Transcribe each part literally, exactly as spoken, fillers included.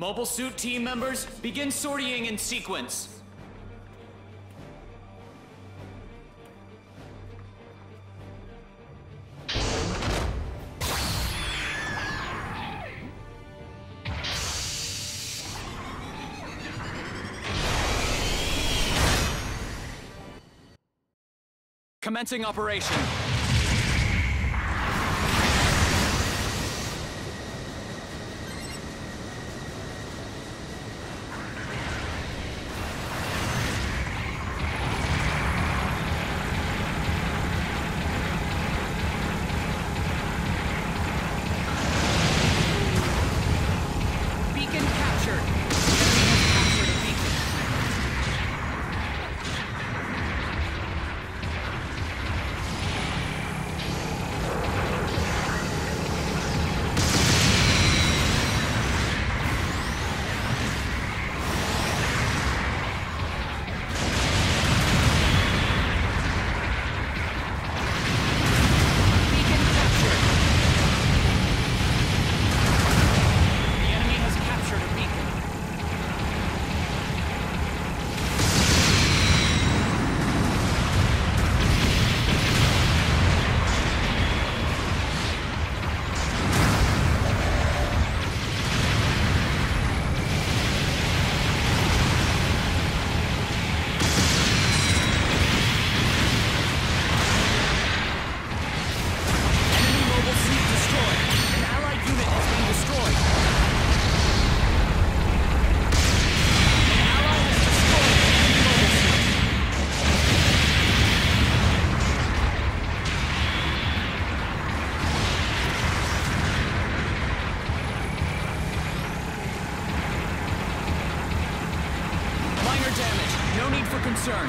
Mobile Suit team members, begin sortying in sequence. Commencing operation. Beacon captured. Captured a beacon. No need for concern.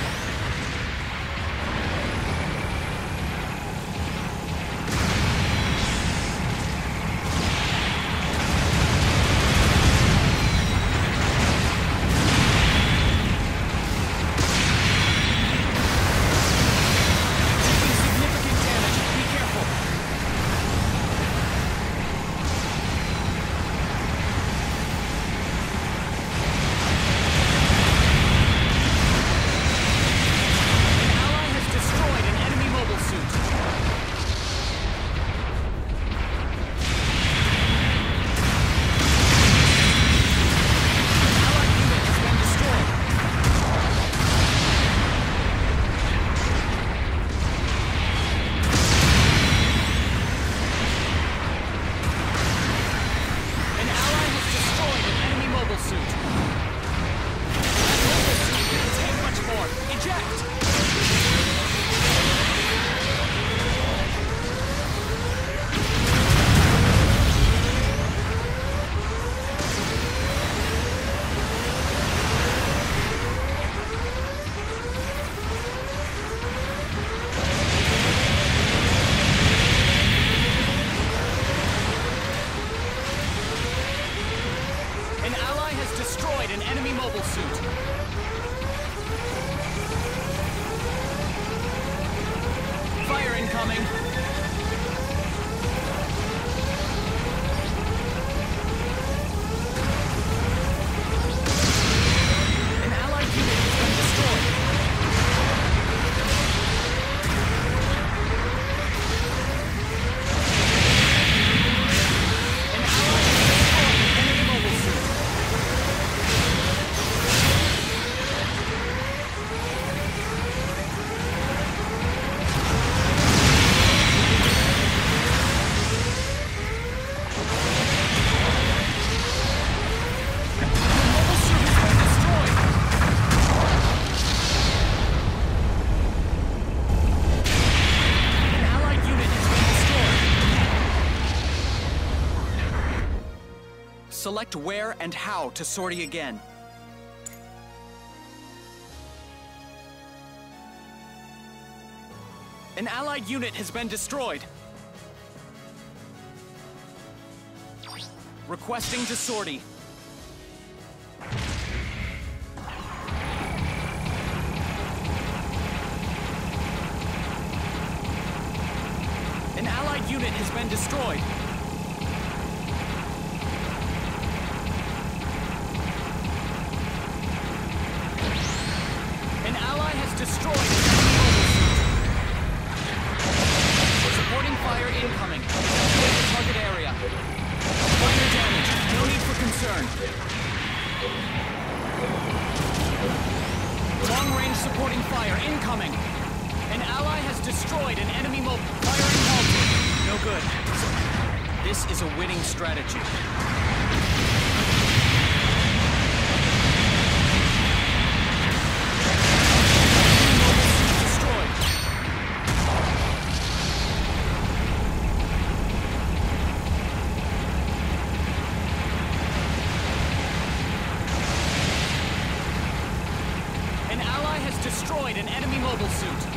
Destroyed an enemy mobile suit. Fire incoming. An allied unit has been destroyed. An ally has destroyed an enemy mobile suit. Select where and how to sortie again. An allied unit has been destroyed. Requesting to sortie. An allied unit has been destroyed. This is a winning strategy. An ally has destroyed an enemy mobile suit.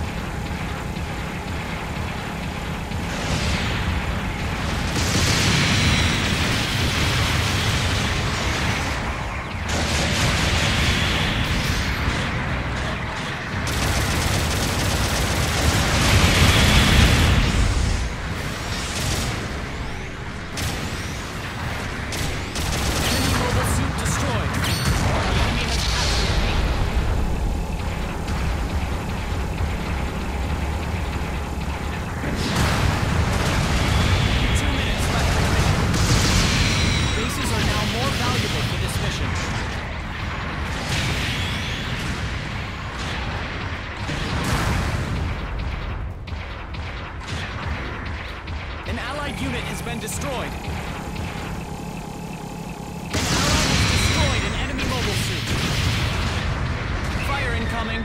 An allied unit has been destroyed. An ally has destroyed an enemy mobile suit. Fire incoming.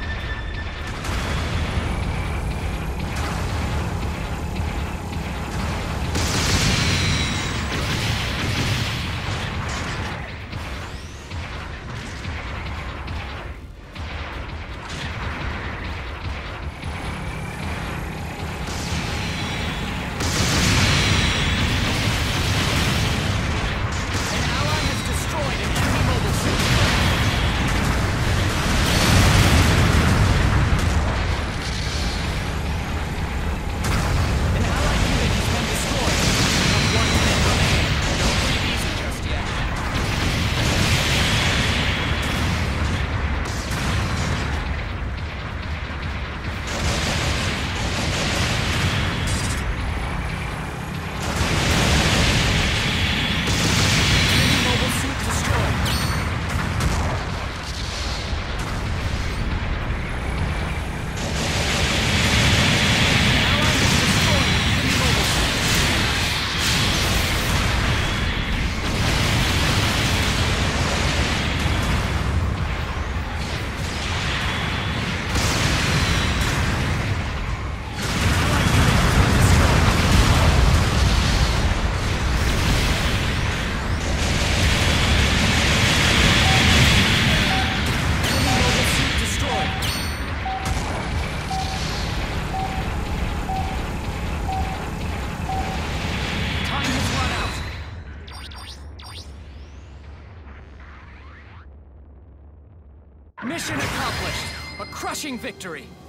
Mission accomplished! A crushing victory!